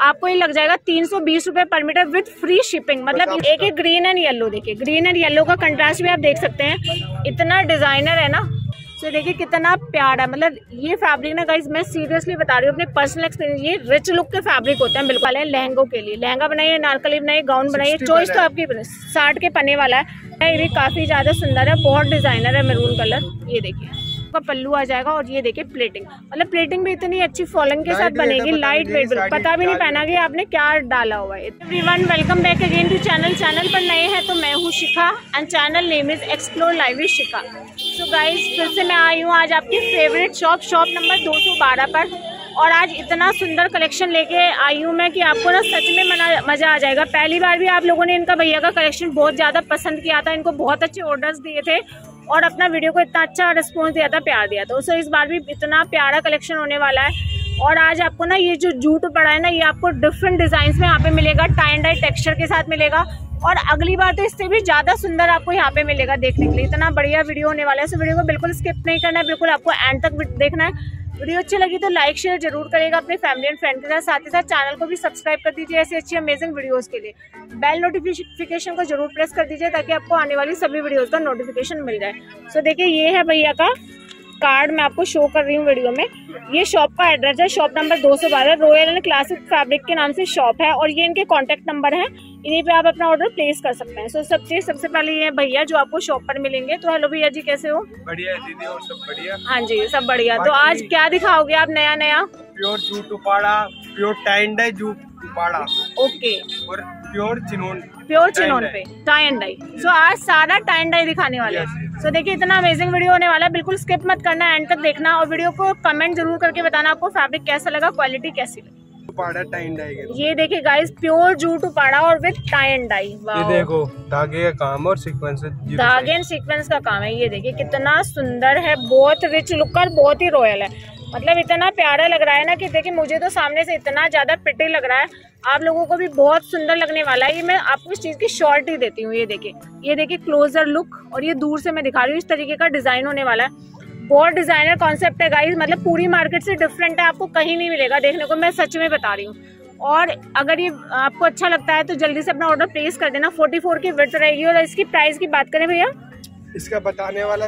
आपको ये लग जाएगा 320 रुपए पर मीटर विद फ्री शिपिंग। मतलब एक एक ग्रीन एंड येलो, देखिए ग्रीन एंड येलो का कंट्रास्ट भी आप देख सकते हैं, इतना डिजाइनर है ना। तो देखिए कितना प्यारा, मतलब ये फैब्रिक ना गाइज मैं सीरियसली बता रही हूँ अपने पर्सनल एक्सपीरियंस, ये रिच लुक के फैब्रिक होते हैं बिल्कुल। लहंगों के लिए लहंगा बनाइए, नारकली बनाइए, गाउन बनाइए, चॉइस तो आपकी 60 के पन्ने वाला है। ये भी काफी ज्यादा सुंदर है, बहुत डिजाइनर है, मैरून कलर। ये देखिए का पल्लू आ जाएगा और ये देखिए प्लेटिंग, मतलब प्लेटिंग भी इतनी अच्छी फॉलिंग के साथ बनेगी, लाइट वेट, पता भी नहीं पहना कि आपने क्या डाला हुआ है। Everyone welcome back again to channel पर नए हैं तो मैं हूँ Shikha and channel name is explore live with Shikha. So guys फिर से मैं आई हूँ आज आपकी फेवरेट शॉप नंबर 212 पर, और आज इतना सुंदर कलेक्शन लेके आई हूँ मैं कि आपको ना सच में मजा आ जाएगा। पहली बार भी आप लोगों ने इनका भैया का कलेक्शन बहुत ज्यादा पसंद किया था, इनको बहुत अच्छे ऑर्डर्स दिए थे और अपना वीडियो को इतना अच्छा रिस्पॉन्स दिया था, प्यार दिया था। तो इस बार भी इतना प्यारा कलेक्शन होने वाला है। और आज आपको ना ये जो जूट पड़ा है ना, ये आपको डिफरेंट डिजाइन में यहाँ पे मिलेगा, टाई एंड डाई टेक्सचर के साथ मिलेगा, और अगली बार तो इससे भी ज्यादा सुंदर आपको यहाँ पे मिलेगा देखने के लिए। इतना बढ़िया वीडियो होने वाला है, इस वीडियो को बिल्कुल स्किप नहीं करना है, बिल्कुल आपको एंड तक देखना है। वीडियो अच्छी लगी तो लाइक शेयर जरूर करेगा अपने फैमिली एंड फ्रेंड के साथ ही साथ चैनल को भी सब्सक्राइब कर दीजिए ऐसी अच्छी अमेजिंग वीडियोस के लिए। बेल नोटिफिकेशन को जरूर प्रेस कर दीजिए ताकि आपको आने वाली सभी वीडियोस का नोटिफिकेशन मिल जाए। सो देखिए ये है भैया का कार्ड, मैं आपको शो कर रही हूँ वीडियो में। ये शॉप का एड्रेस है, shop number 212, royal and classic fabric के नाम से शॉप है, और ये इनके कॉन्टेक्ट नंबर है, इन्हीं पे आप अपना ऑर्डर प्लेस कर सकते हैं। सो सबसे पहले ये भैया जो आपको शॉप पर मिलेंगे। तो हेलो भैया जी, कैसे हो? बढ़िया दीदी, और सब बढ़िया? हाँ जी सब बढ़िया। तो आज क्या दिखाओगे आप नया? Pure jute Uppada, pure tie and dye jute Uppada, okay, और प्योर चिनोन पे टाई एंड डाई। सो आज सारा टाई एंड डाई दिखाने वाले हैं। सो देखिए इतना अमेजिंग वीडियो होने वाला है, बिल्कुल स्किप मत करना, एंड तक देखना, और वीडियो को कमेंट जरूर करके बताना आपको फैब्रिक कैसा लगा, क्वालिटी कैसी लगी। उपाड़ा टाई एंड डाई, ये देखिए गाइस प्योर जूट उपाड़ा और विद टाई एंड डाई। ये देखो धागे का काम और सीक्वेंस, धागे एंड सीक्वेंस का काम है। ये देखिए कितना सुंदर है, बहुत रिच लुक और बहुत ही रॉयल है, मतलब इतना प्यारा लग रहा है ना कि देखिए मुझे तो सामने से इतना ज्यादा प्रिटी लग रहा है, आप लोगों को भी बहुत सुंदर लगने वाला है। ये मैं आपको इस चीज की शॉर्ट ही देती हूँ। ये देखिए क्लोजर लुक, और ये दूर से मैं दिखा रही हूँ, इस तरीके का डिजाइन होने वाला है। बहुत डिजाइनर कॉन्सेप्ट है गाइस, मतलब पूरी मार्केट से डिफरेंट है, आपको कहीं नहीं मिलेगा देखने को, मैं सच में बता रही हूँ। और अगर ये आपको अच्छा लगता है तो जल्दी से अपना ऑर्डर प्लेस कर देना। 44 की विड्थ रहेगी। और इसकी प्राइस की बात करें भैया, इसका बताने वाला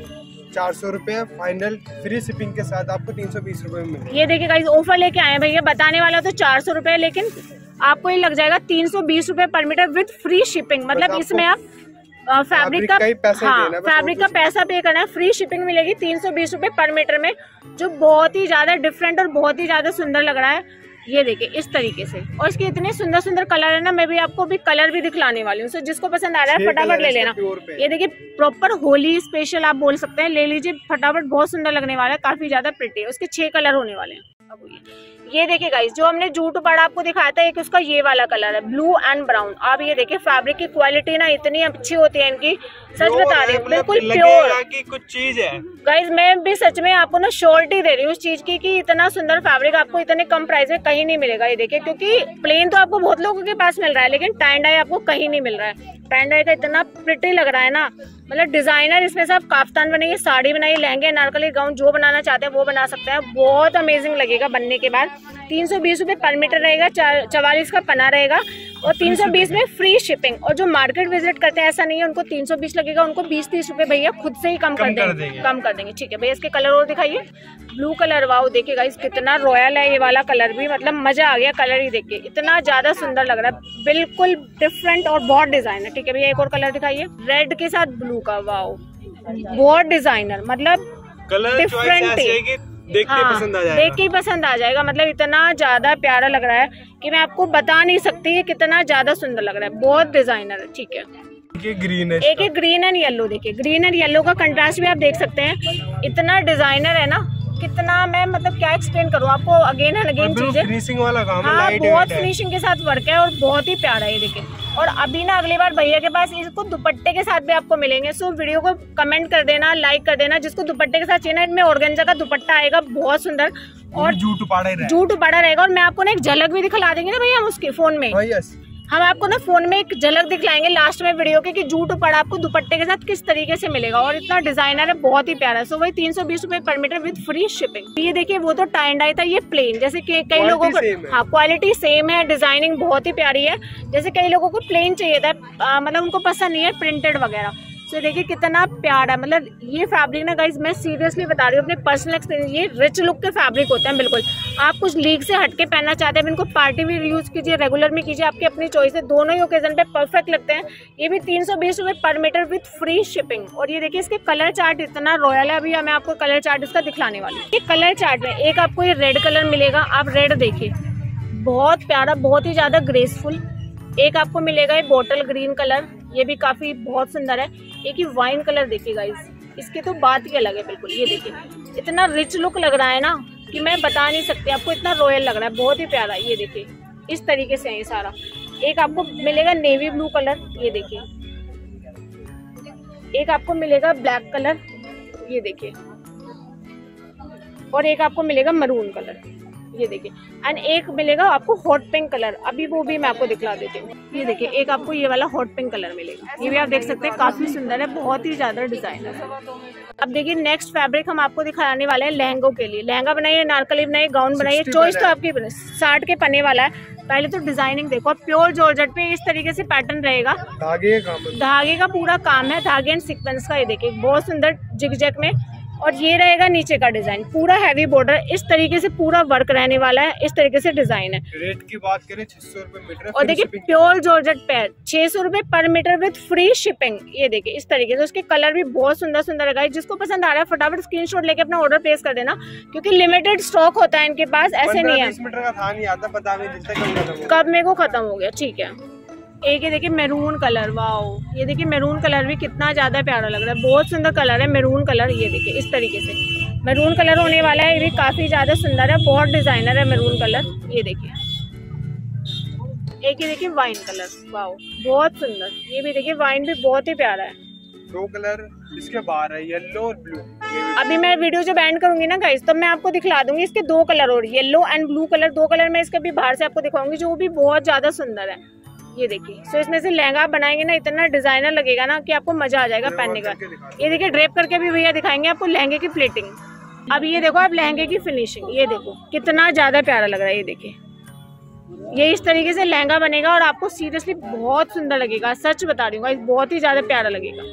400 रुपए फाइनल, फ्री शिपिंग के साथ आपको 320 रुपए में। ये देखिए गाइस ऑफर लेके आए हैं भैया, बताने वाला तो 400 रुपए, लेकिन आपको ये लग जाएगा 320 रुपए पर मीटर विद फ्री शिपिंग। मतलब इसमें आप फैब्रिक का पैसा पे करना है, फ्री शिपिंग मिलेगी 320 रुपए पर मीटर में, जो बहुत ही ज्यादा डिफरेंट और बहुत ही ज्यादा सुंदर लग रहा है। ये देखिए इस तरीके से, और इसके इतने सुंदर कलर है ना, मैं भी आपको भी कलर भी दिखलाने वाली हूँ। सो जिसको पसंद आ रहा है फटाफट ले लेना। ये देखिए प्रॉपर होली स्पेशल आप बोल सकते हैं, ले लीजिए फटाफट, बहुत सुंदर लगने वाला है, काफी ज्यादा प्रिटी है। उसके 6 कलर होने वाले हैं। अब ये देखिए गाइस, जो हमने जूट उपाड़ा आपको दिखाया था, एक उसका ये वाला कलर है ब्लू एंड ब्राउन। आप ये देखिए फैब्रिक की क्वालिटी ना इतनी अच्छी होती है इनकी, सच बता रही हूँ, बिल्कुल प्योर की कुछ चीज है गाइस। मैं भी सच में आपको ना श्योरिटी दे रही हूँ उस चीज की कि इतना सुंदर फैब्रिक आपको इतने कम प्राइस में कहीं नहीं मिलेगा। ये देखिए, क्योंकि प्लेन तो आपको बहुत लोगों के पास मिल रहा है, लेकिन टाई एंड डाई आपको कहीं नहीं मिल रहा है। टाई एंड डाई का इतना प्रिटी लग रहा है ना, मतलब डिजाइनर, इसमें से आप काफ्तान बनाइए, साड़ी बनाइए, लहंगे, नारकली गाउन, जो बनाना चाहते हैं वो बना सकते हैं। बहुत अमेजिंग लगेगा बनने के बाद। 320 रुपए पर मीटर रहेगा, 44 का पना रहेगा, और 320 में फ्री शिपिंग। और जो मार्केट विजिट करते हैं ऐसा नहीं है उनको 320 लगेगा, उनको 20-30 रुपए भैया खुद से ही कम कर देंगे। ठीक है भैया, इसके कलर और दिखाइए। ब्लू कलर, वाओ देखिए गाइस कितना रॉयल है ये वाला कलर भी, मतलब मजा आ गया कलर ही देख के, इतना ज्यादा सुंदर लग रहा है, बिल्कुल डिफरेंट और बहुत डिजाइन है। ठीक है भैया, एक और कलर दिखाइए, रेड के साथ ब्लू का, वाओ बहुत डिजाइनर, मतलब डिफरेंट, देख के पसंद आ जाएगा। मतलब इतना ज्यादा प्यारा लग रहा है कि मैं आपको बता नहीं सकती है कितना ज्यादा सुंदर लग रहा है, बहुत डिजाइनर है। ठीक है, ग्रीन है, एक ग्रीन एंड येलो, देखिए ग्रीन एंड येलो का कंट्रास्ट भी आप देख सकते हैं, इतना डिजाइनर है ना, कितना मैं मतलब क्या एक्सप्लेन करूँ आपको, अगेन एंड अगेन चीजें, फिनिशिंग वाला काम है, हाँ बहुत फिनिशिंग के साथ वर्क है, और बहुत ही प्यारा है। ये देखिए, और अभी ना अगली बार भैया के पास इसको दुपट्टे के साथ भी आपको मिलेंगे। सो वीडियो को कमेंट कर देना, लाइक कर देना, जिसको दुपट्टे के साथ चाहिए ना, इनमें ऑर्गेन्जा का दुपट्टा आएगा बहुत सुंदर, और जूट उपाड़ा रहेगा। और मैं आपको ना एक झलक भी दिखला देंगे ना भैया हम उसके फोन में। हम आपको ना फोन में एक झलक दिखलाएंगे लास्ट में वीडियो के कि जूट पड़ा आपको दुपट्टे के साथ किस तरीके से मिलेगा, और इतना डिजाइनर है, बहुत ही प्यारा है। सो वही 320 रुपए पर मीटर विद फ्री शिपिंग। ये देखिए वो तो टाई एंड डाई था, ये प्लेन। जैसे कि कई लोगों को हाँ क्वालिटी सेम है, डिजाइनिंग बहुत ही प्यारी है। जैसे कई लोगों को प्लेन चाहिए था, मतलब उनको पसंद नहीं है प्रिंटेड वगैरह। तो देखिए कितना प्यारा, मतलब ये फैब्रिक ना गाइज मैं सीरियसली बता रही हूँ अपने पर्सनल एक्सपीरियंस, ये रिच लुक के फैब्रिक होते हैं बिल्कुल। आप कुछ लीक से हटके पहनना चाहते हैं, इनको पार्टी वेयर यूज कीजिए, रेगुलर में कीजिए, आपकी अपनी चॉइस है, दोनों ही ओकेजन पे परफेक्ट लगते हैं। ये भी 320 रुपए पर मीटर विद फ्री शिपिंग। और ये देखिए इसके कलर चार्ट इतना रॉयल है। अभी मैं आपको कलर चार्ट इसका दिखलाने वाली हूँ। ये कलर चार्ट में एक आपको ये रेड कलर मिलेगा, आप रेड देखिए बहुत प्यारा, बहुत ही ज्यादा ग्रेसफुल। एक आपको मिलेगा ये बॉटल ग्रीन कलर, ये भी काफी बहुत सुंदर है। एक ही वाइन कलर देखिए गाइस, इसकी तो बात ही अलग है बिल्कुल। ये देखिए इतना रिच लुक लग रहा है ना कि मैं बता नहीं सकती आपको, इतना रॉयल लग रहा है, बहुत ही प्यारा। ये देखिए इस तरीके से है ये सारा। एक आपको मिलेगा नेवी ब्लू कलर, ये देखिए। एक आपको मिलेगा ब्लैक कलर, ये देखिए। और एक आपको मिलेगा मरून कलर, ये देखिए। एंड एक मिलेगा आपको हॉट पिंक कलर, अभी वो भी मैं आपको दिखला देती हूँ। ये देखिए एक आपको ये वाला हॉट पिंक कलर मिलेगा, ये भी आप देख सकते हैं काफी सुंदर है, बहुत ही ज्यादा डिजाइनर है। अब देखिए नेक्स्ट फैब्रिक हम आपको दिखाने वाले हैं लहंगों के लिए। लहंगा बनाइए, नारकली बनाइए, गाउन बनाइए, चॉइस तो आपकी। 60 के पन्ने वाला है। पहले तो डिजाइनिंग देखो, प्योर जॉर्जेट पे इस तरीके से पैटर्न रहेगा, धागे का पूरा काम है, धागे एंड सीक्वेंस का। ये देखिए बहुत सुंदर जिग-जैग में। और ये रहेगा नीचे का डिजाइन, पूरा हैवी बॉर्डर, इस तरीके से पूरा वर्क रहने वाला है, इस तरीके से डिजाइन है। रेट की बात करें 600 रुपए मीटर, और देखिए प्योर जॉर्जेट पे 600 रुपए पर मीटर विद फ्री शिपिंग। ये देखिए इस तरीके से, उसके कलर भी बहुत सुंदर सुंदर है गाइस। जिसको पसंद आ रहा है फटाफट स्क्रीनशॉट लेके अपना ऑर्डर प्लेस कर देना, क्योंकि लिमिटेड स्टॉक होता है इनके पास, ऐसे नहीं है। 20 मीटर का था नहीं आता, पता नहीं कब मेरे को खत्म हो गया। ठीक है, एक ये देखिए मैरून कलर, वाओ ये देखिए मैरून कलर भी कितना ज्यादा प्यारा लग रहा है, बहुत सुंदर कलर है मैरून कलर। ये देखिए इस तरीके से मैरून कलर होने वाला है, ये भी काफी ज्यादा सुंदर है, बहुत डिजाइनर है मैरून कलर। ये देखिए एक ये देखिए वाइन कलर, वाओ बहुत सुंदर। ये भी देखिए वाइन भी बहुत ही प्यारा है। 2 कलर इसके बाहर है, येलो और ब्लू। अभी मैं वीडियो जब एंड करूंगी ना गाइस, तो मैं आपको दिखला दूंगी इसके 2 कलर, और yellow and blue colour 2 colour मैं इसके भी बाहर से आपको दिखाऊंगी, जो भी बहुत ज्यादा सुंदर है। ये देखिए सो इसमें से लहंगा बनाएंगे ना, इतना डिजाइनर लगेगा ना कि आपको मजा आ जाएगा पहनने का। ये देखिए ड्रेप करके भी भैया दिखाएंगे आपको लहंगे की प्लेटिंग। अब ये देखो आप लहंगे की फिनिशिंग, ये देखो कितना ज्यादा प्यारा लग रहा है। ये देखिए ये इस तरीके से लहंगा बनेगा और आपको सीरियसली बहुत सुंदर लगेगा, सच बता रही हूँ, बहुत ही ज्यादा प्यारा लगेगा।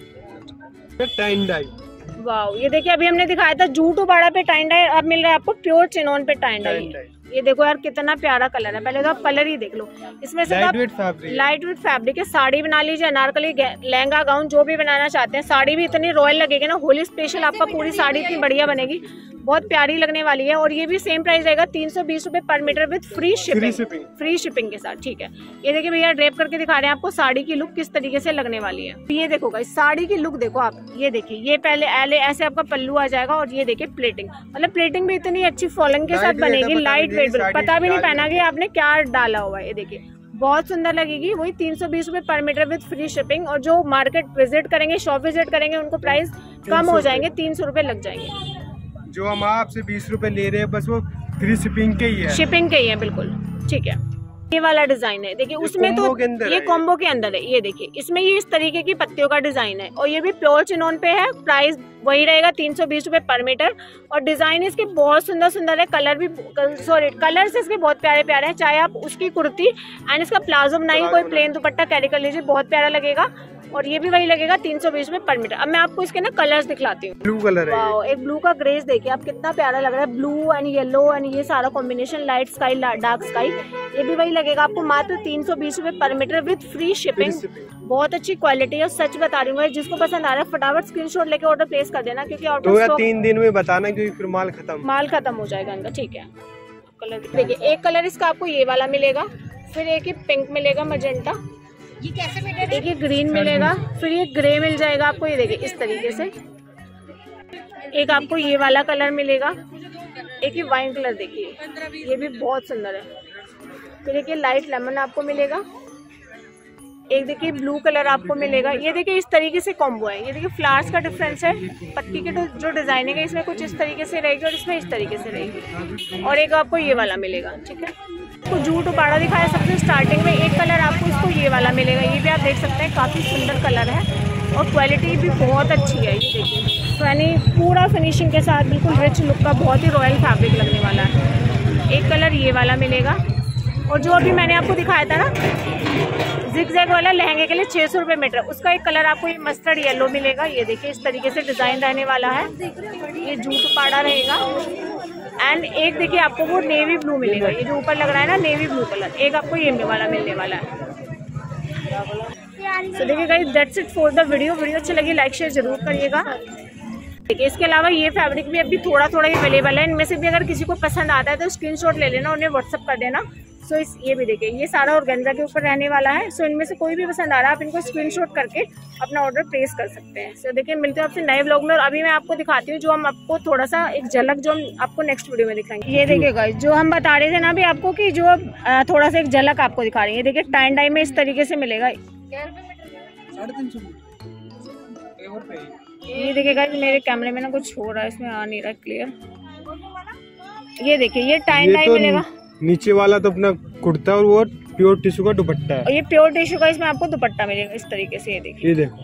टाइन डाई, वाओ ये देखिए अभी हमने दिखाया था जूट उबाड़ा पे टाइन डाई, अब मिल रहा है आपको प्योर चिनोन पे टाइन डाई। ये देखो यार कितना प्यारा कलर है, पहले तो आप कलर ही देख लो। इसमें से लाइट वेट फैब्रिक है, साड़ी बना लीजिए, अनारकली, लहंगा, गाउन जो भी बनाना चाहते हैं। साड़ी भी इतनी रॉयल लगेगी ना, होली स्पेशल आपका पूरी साड़ी इतनी बढ़िया बनेगी, बहुत प्यारी लगने वाली है। और ये भी सेम प्राइस रहेगा 320 रुपए पर मीटर विद फ्री शिपिंग के साथ। ठीक है, ये देखिए भैया ड्रेप करके दिखा रहे हैं आपको साड़ी की लुक किस तरीके से लगने वाली है। ये देखो गाइस साड़ी की लुक देखो आप, ये देखिए ये पहले ऐसे आपका पल्लू आ जाएगा, और ये देखिए प्लेटिंग, मतलब प्लेटिंग भी इतनी अच्छी फॉलिंग के साथ बनेगी, लाइट वेट, पता भी नहीं पहना कि आपने क्या डाला हुआ है। ये देखिए बहुत सुंदर लगेगी, वही 320 रुपए पर मीटर विद फ्री शिपिंग। और जो मार्केट विजिट करेंगे, शॉप विजिट करेंगे, उनको प्राइस कम हो जाएंगे, 300 रुपए लग जाएंगे। जो हम आपसे 20 रुपए ले रहे हैं बस वो फ्री शिपिंग के ही है, शिपिंग के ही है बिल्कुल। ठीक है, ये वाला डिजाइन है देखिए, उसमें तो ये कॉम्बो के अंदर है। ये देखिए इसमें ये इस तरीके की पत्तियों का डिजाइन है, और ये भी प्योर चिनोन पे है। प्राइस वही रहेगा 320 रुपए पर मीटर। और डिजाइन इसके बहुत सुंदर सुंदर है, कलर भी कलर्स इसके बहुत प्यारे प्यारे हैं। चाहे आप उसकी कुर्ती एंड इसका प्लाजो बनाइए, कोई प्लेन दुपट्टा कैरी कर लीजिए, बहुत प्यारा लगेगा। और ये भी वही लगेगा 320 रुपए पर मीटर। अब मैं आपको इसके ना कलर्स दिखलाती हूँ। ब्लू कलर है, वाओ एक ब्लू का ग्रेस देखिए आप कितना प्यारा लग रहा है, ब्लू एंड येलो एंड ये सारा combination, light sky dark sky. ये भी वही लगेगा आपको मात्र 320 रुपए पर मीटर विद फ्री शिपिंग। बहुत अच्छी क्वालिटी है, सच बता रही हूँ। जिसको पसंद आ रहा है फटाफट स्क्रीनशॉट लेके ऑर्डर प्लेस कर देना, क्योंकि ऑर्डर 2 या 3 दिन में बताना, क्योंकि फिर माल खत्म हो जाएगा इनका। ठीक है, कलर देखिए, एक कलर इसका आपको ये वाला मिलेगा, फिर एक ही पिंक मिलेगा मजेंटा, ये कैसे मीटर, एक ये ग्रीन मिलेगा, फिर ये ग्रे मिल जाएगा आपको। ये देखिए इस तरीके से एक आपको ये वाला कलर मिलेगा, एक ये वाइन कलर देखिए, ये भी बहुत सुंदर है। फिर एक ये लाइट लेमन आपको मिलेगा, एक देखिए ब्लू कलर आपको मिलेगा। ये देखिए इस तरीके से कॉम्बो है। ये देखिए फ्लावर्स का डिफरेंस है, पत्ती की जो डिजाइनिंग है इसमें कुछ इस तरीके से रहेगी और इसमें इस तरीके से रहेगी। और एक आपको ये वाला मिलेगा। ठीक है, आपको जूट उपाड़ा दिखाया सबसे स्टार्टिंग में। एक कलर आपको इसको ये वाला मिलेगा, ये भी आप देख सकते हैं, काफ़ी सुंदर कलर है और क्वालिटी भी बहुत अच्छी है। ये देखिए, तो यानी पूरा फिनिशिंग के साथ बिल्कुल रिच लुक का बहुत ही रॉयल फैब्रिक लगने वाला है। एक कलर ये वाला मिलेगा, और जो अभी मैंने आपको दिखाया था ना जिग-जैग वाला लहंगे के लिए 600 रुपये मीटर, उसका एक कलर आपको ये मस्टर्ड येलो मिलेगा। ये देखिए, इस तरीके से डिज़ाइन रहने वाला है, ये जूट पाड़ा रहेगा। एंड एक देखिए आपको वो नेवी ब्लू मिलेगा, ये जो ऊपर लग रहा है ना नेवी ब्लू कलर, एक आपको ये वाला मिलने वाला है। तो देखिए guys, that's it for the video अच्छी लगी लाइक शेयर जरूर करिएगा। देखिए, इसके अलावा ये फैब्रिक भी अभी थोड़ा थोड़ा ही अवेलेबल है। इनमें से भी अगर किसी को पसंद आता है तो स्क्रीनशॉट ले लेना, उन्हें व्हाट्सअप कर देना। सो ये भी देखिए, ये सारा ऑर्गेन्जा के ऊपर रहने वाला है। सो इनमें से कोई भी पसंद आ रहा है आप इनको स्क्रीनशॉट करके अपना ऑर्डर प्लेस कर सकते हैं। सो देखिए, मिलते हैं आपसे नए व्लॉग में। और अभी मैं आपको दिखाती हूँ जो हम आपको थोड़ा सा एक झलक जो हम आपको नेक्स्ट वीडियो में दिखाएंगे। ये देखिए गाइस, जो हम बता रहे थे ना अभी आपको कि जो थोड़ा सा एक झलक आपको दिखा रही है। देखिए, टाइन डाई में इस तरीके से मिलेगा। ये देखिए गाइस, मेरे कैमरे में ना कुछ हो रहा है, इसमें आ नहीं रहा क्लियर। ये देखिए, ये टाइन डाई मिलेगा। नीचे वाला तो अपना कुर्ता और वो प्योर टिश्यू का दुपट्टा है, और ये प्योर टिश्यू का इसमें आपको दुपट्टा मिलेगा इस तरीके से। ये देखिए, ये देखो,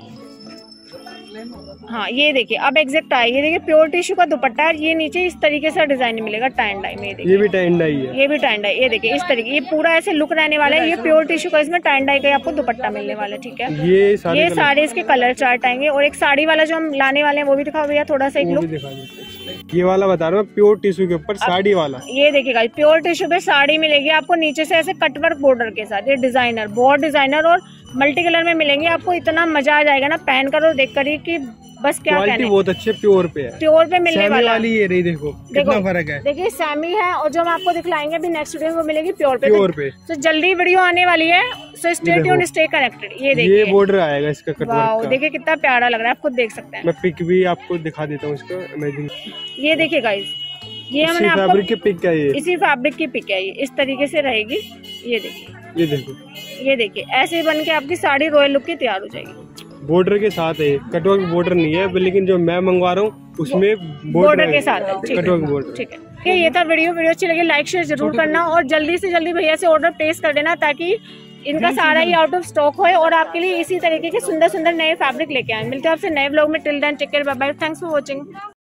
हाँ ये देखिए अब एग्जैक्ट आया। ये देखिए, प्योर टिश्यू का दुपट्टा है। ये नीचे इस तरीके से डिजाइन मिलेगा टाइन डाई में। ये भी टाइन डाई है, ये भी टाइन डाई। ये देखिए, इस तरीके, ये पूरा ऐसे लुक रहने वाला है। ये प्योर टिश्यू का, इसमें टाइन डाई का आपको दुपट्टा मिलने वाला है। ठीक है, ये सारे इसके कलर चार्ट आएंगे। और एक साड़ी वाला जो हम लाने वाले हैं वो भी दिखाओ भैया थोड़ा सा एक लुक। ये वाला बता रहा हूँ, प्योर टिश्यू के ऊपर साड़ी वाला। ये देखिएगा, प्योर टिश्यू पे साड़ी मिलेगी आपको नीचे से ऐसे कटवर्क बॉर्डर के साथ। ये डिजाइनर, बहुत डिजाइनर और मल्टी कलर में मिलेंगे आपको। इतना मजा आ जाएगा ना पहन कर और देख कर ही कि बस क्या कहने। बहुत अच्छे प्योर पे है, प्योर पे मिलने वाली ये रही। देखो कितना फर्क है। देखिए, सेमी है और जो हम आपको दिखलाएंगे अभी नेक्स्ट वीडियो में वो मिलेगी प्योर पे। तो जल्दी वीडियो आने वाली है, so stay tuned, stay connected. ये देखिए, ये बॉर्डर आएगा इसका कटवर्क का। देखिए कितना प्यारा लग रहा है, आप खुद देख सकते हैं। मैं पिक भी आपको दिखा देता हूँ इसका इमेजिंग। ये देखिए गाइस, ये हमने आपको फैब्रिक की पिक है, ये इसी फैब्रिक की पिक है। ये इस तरीके से रहेगी। ये देखिए, ये देखो, ये देखिए ऐसे बन के आपकी साड़ी रॉयल लुक की तैयार हो जाएगी। बॉर्डर के साथ है, कटवर्क बॉर्डर नहीं है, लेकिन जो मैं मंगवा रहा हूँ उसमें बॉर्डर के साथ है। Cutwork border. ठीक है, ये था वीडियो अच्छी लगी लाइक शेयर जरूर करना, और जल्दी से जल्दी भैया से ऑर्डर प्लेस कर देना ताकि इनका सारा ही आउट ऑफ स्टॉक हो और आपके लिए इसी तरीके के सुंदर सुंदर नए फैब्रिक लेके आए। मिलते हैं आपसे नए व्लॉग में। Till then take care, bye bye, thanks for watching.